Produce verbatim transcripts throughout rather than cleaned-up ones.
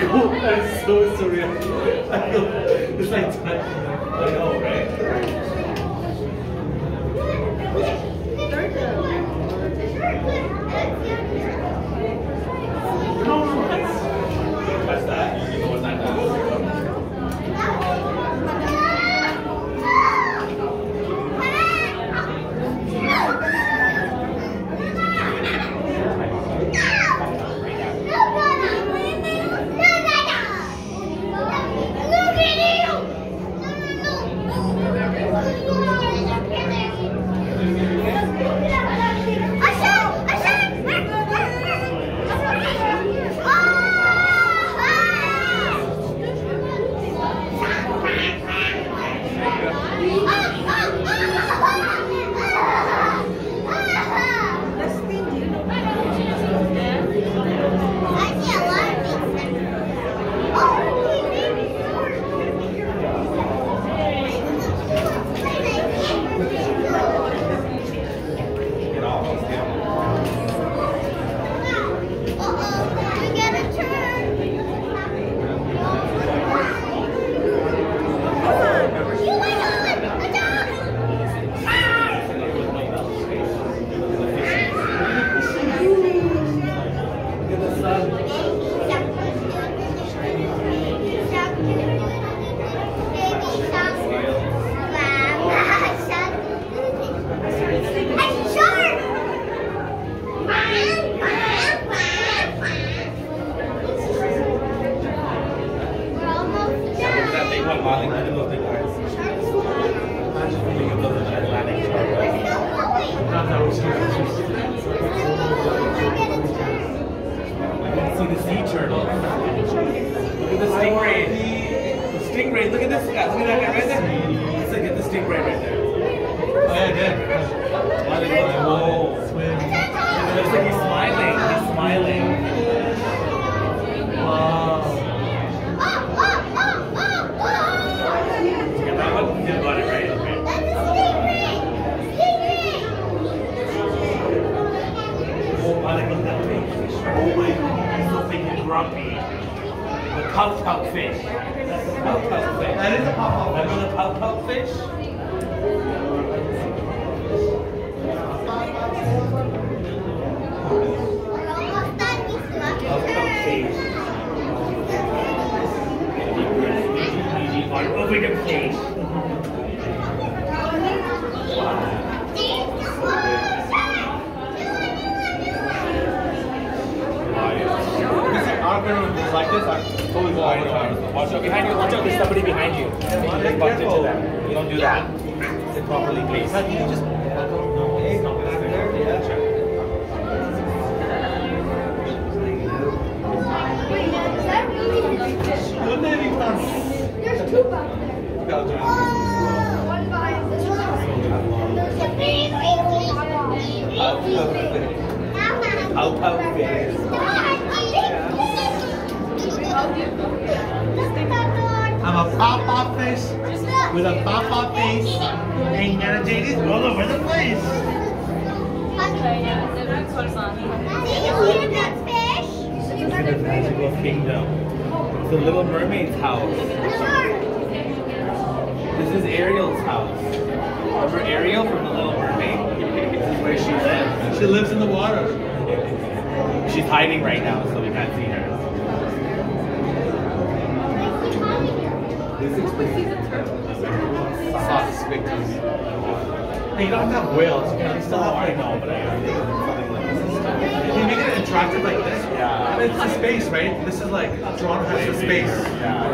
cool. That is so surreal. I feel it's like time. I know, right? No, no, that's, that's that. You know what's that? See the sea turtle. Look at the stingray. The stingray. Look at this guy. Look at that guy right there. Let's look at the stingray right there. Oh yeah, good. Whoa. Swim. It looks like he's smiling. He's smiling. Wow. Get that one? You got it right. Okay. Oh, I like that fish. Oh my God. Grumpy. The pout pout fish. That's the pout pout fish. That is a pout pout. Remember the pout pout fish? Pout pout fish. Are over the place. Just like this, I totally go all the time. Watch out behind you, watch out, there's somebody behind you. You just bumped into them. You don't do that. Sit properly, please. You just... No, it's not going to stay there. Check. There's two back there. One behind this one. There's a big, big, big, Pout pout fish. I'm a pop-pop fish with a pop-pop face. Ain't gonna take it all over the place. Look at the magical kingdom. It's the Little Mermaid's house. This is Ariel's house. Remember Ariel from the Little Mermaid? This is where she lives. She lives in the water. She's hiding right now, so we can't see her. Sauce victims. Hey, you don't have to have whales. You can still have. I know, but I you make it attractive like this. Yeah. It's the space, right? This is like Toronto has the space. Yeah.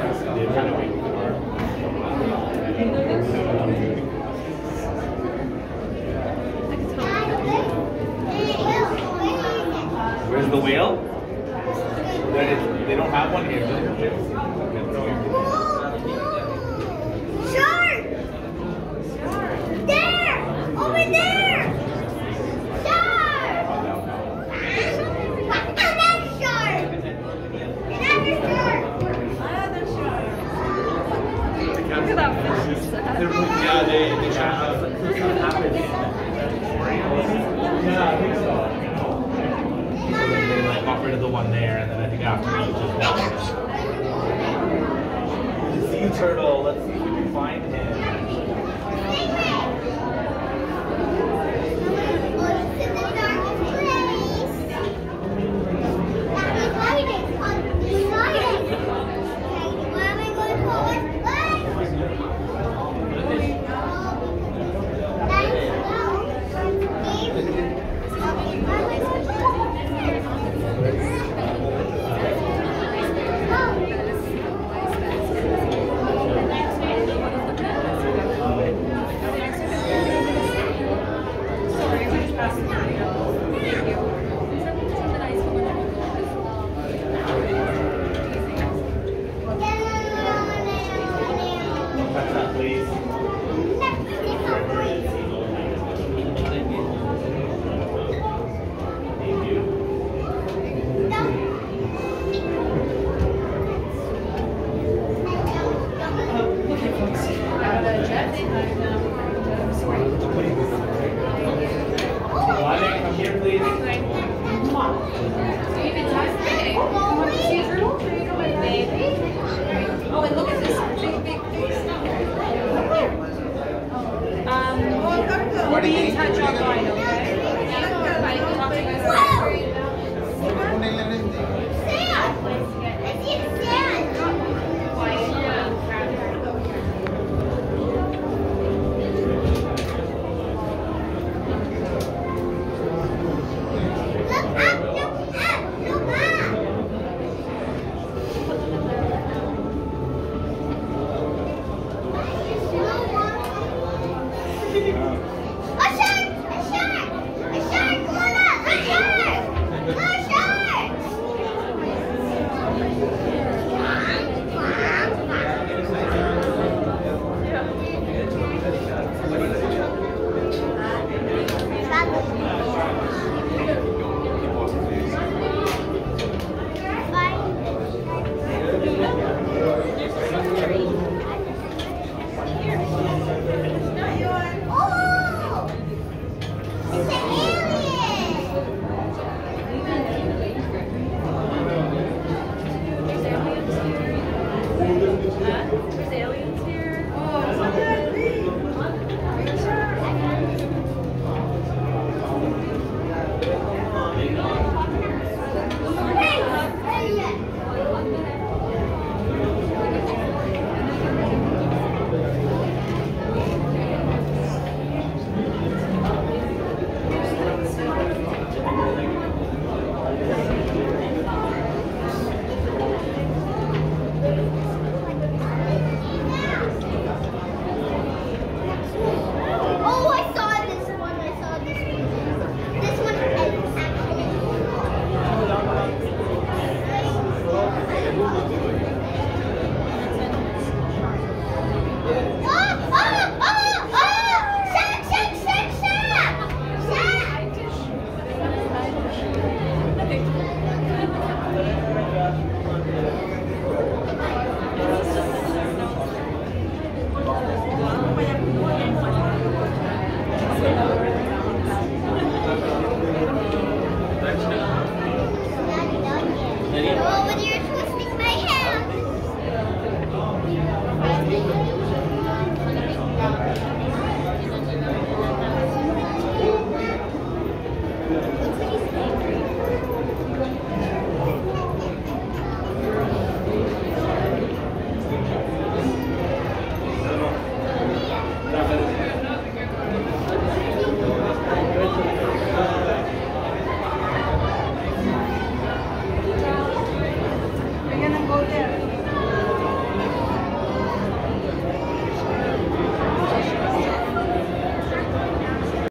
Where's the whale? They don't have one here. Shark! There! Over there! Shark! Another shark! Another shark! Another shark! Look at that fish. Yeah, they, they try to happen. Yeah, I think so. They like got rid of the one there, and then I think after you just sea turtle. Let's see if we can find him.